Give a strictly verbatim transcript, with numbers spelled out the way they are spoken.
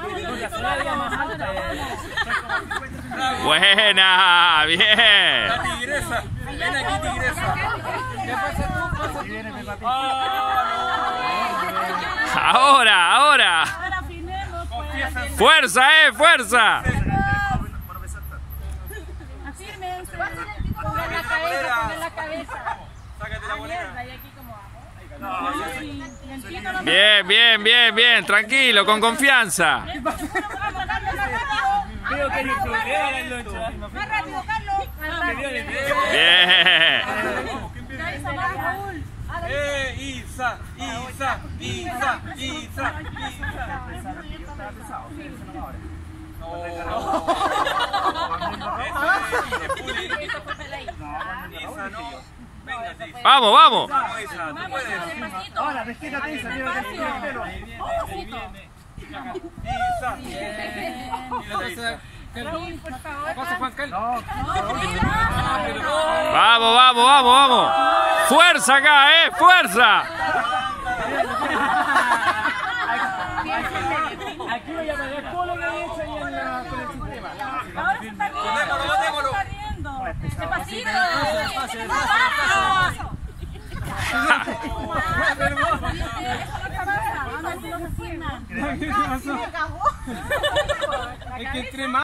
Buena, bien. La tigresa. Ven aquí, tigresa. ¿Qué pasa tú? Ahora, ahora. Fuerza, eh, fuerza. Afírmense. Pongan la cabeza, pongan la cabeza. Sácate la bolera. ¿Y aquí cómo vamos? Bien, bien, bien, bien. Tranquilo, con confianza. Veo que hay un problema en la noche. Más rápido, Carlos. Bien. Eh, Isa, Isa, Isa, Isa, Isa. Vamos, vamos. Ahora, resquétate Isa, mira que tiene el pelo. Isa. Pasa Juan Carlos. Vamos, vamos, vamos, vamos. Fuerza acá, eh, fuerza. Aquí voy a pagar todo lo que he hecho ahí en la, con el sistema. Ahora se está riendo. Se está riendo. Despacito. Es que entre más